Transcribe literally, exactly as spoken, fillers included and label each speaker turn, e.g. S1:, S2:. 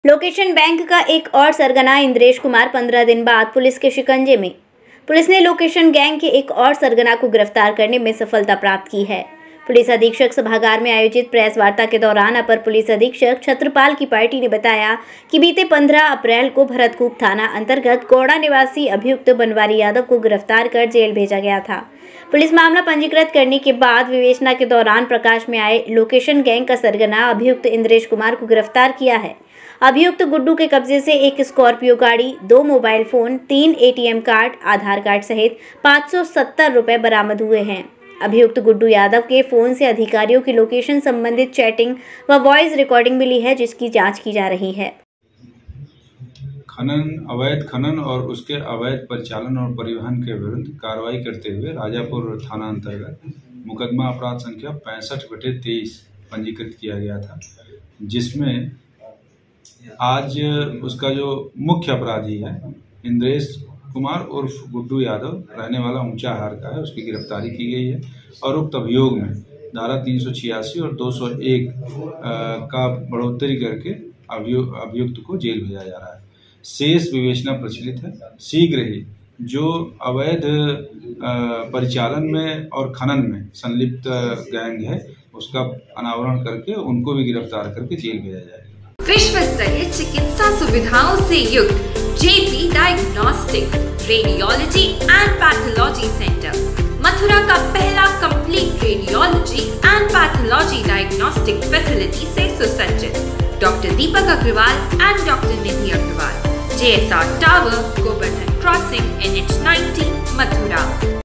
S1: Location bank का एक और सरगना इंद्रेश कुमार पंद्रह दिन बाद पुलिस के शिकंजे में। पुलिस ने लोकेशन गैंग के एक और सरगना को गिरफ्तार करने में सफलता प्राप्त की है। पुलिस अधीक्षक सभागार में आयोजित प्रेस वार्ता के दौरान अपर पुलिस अधीक्षक छत्रपाल की पार्टी ने बताया कि बीते पंद्रह अप्रैल को भरतकूप थाना अंतर्गत गौड़ा निवासी अभियुक्त बनवारी यादव को गिरफ्तार कर जेल भेजा गया था। पुलिस मामला पंजीकृत करने के बाद विवेचना के दौरान प्रकाश में आए लोकेशन गैंग का सरगना अभियुक्त इंद्रेश कुमार को गिरफ्तार किया है। अभियुक्त गुड्डू के कब्जे से एक स्कॉर्पियो गाड़ी, दो मोबाइल फोन, तीन एटीएम कार्ड, आधार कार्ड सहित पाँच सौ सत्तर रुपए बरामद हुए हैं। अभियुक्त गुड्डू यादव के फोन से अधिकारियों की लोकेशन संबंधित चैटिंग व वॉइस रिकॉर्डिंग मिली है, जिसकी जांच की जा रही है।
S2: खनन, अवैध खनन और उसके अवैध परिचालन और परिवहन के विरुद्ध कार्रवाई करते हुए राजापुर थाना अंतर्गत मुकदमा अपराध संख्या पैंसठ बटे तेईस पंजीकृत किया गया था, जिसमें आज उसका जो मुख्य अपराधी है इंद्रेश कुमार उर्फ गुड्डू यादव रहने वाला ऊंचा हार का है, उसकी गिरफ्तारी की गई है और उक्त अभियोग में धारा तीन सौ छियासी और दो सौ एक का बढ़ोतरी करके अभियुक्त को जेल भेजा जा रहा है। शेष विवेचना प्रचलित है। शीघ्र ही जो अवैध परिचालन में और खनन में संलिप्त गैंग है उसका अनावरण करके उनको भी गिरफ्तार करके जेल भेजा जाएगा।
S3: विश्व स्तरीय चिकित्सा सुविधाओं से युक्त JP diagnostics, radiology and pathology centre, Mathura का पहला complete radiology and pathology diagnostic facility से सुसज्जित। Doctor Deepak Agarwal and doctor Nidhi Agarwal, J S R tower, Govardhan crossing, N H ninety, Mathura.